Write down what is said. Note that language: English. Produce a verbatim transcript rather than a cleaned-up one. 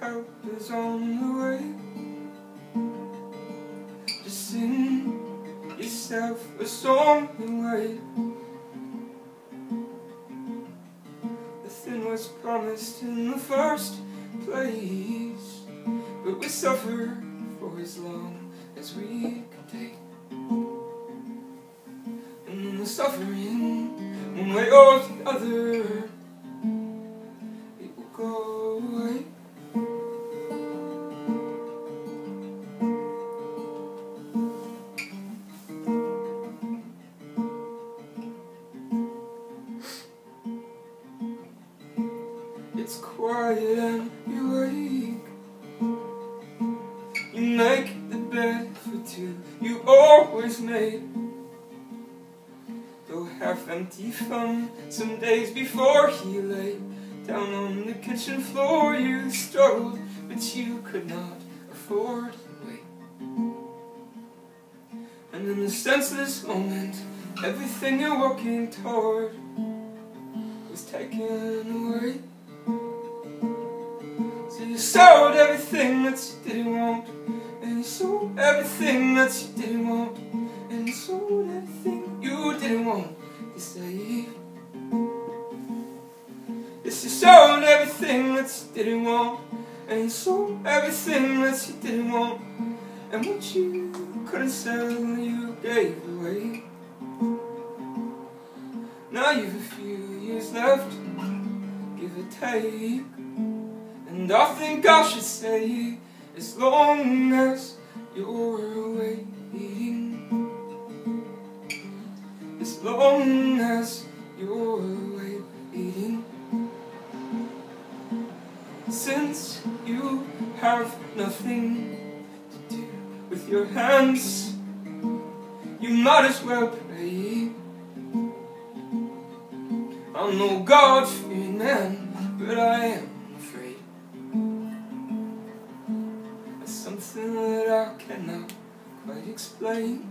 help is on the way. Just sing yourself a song and wait. Nothing was promised in the first place, but we suffer for as long as we can take. And then the suffering, one way or the other, it will go away. It's quiet and you wake. You make the bed for two you always made. Though half empty from some days before he lay down on the kitchen floor, you struggled, but you could not afford to wait. And in the senseless moment, everything you're working toward was taken away. So you sold everything that you didn't want, and you sold everything that you didn't want, and you sold everything you didn't want to save. Yes, you sold everything that you didn't want, and you sold everything that you didn't want, and what you couldn't sell you gave away. Now you've a few years left, give or take, and I think I should say, as long as you're waiting, as long as you're waiting, since you have nothing to do with your hands, you might as well pray. I'm no God-fearing man, but I am afraid. There's something that I cannot quite explain.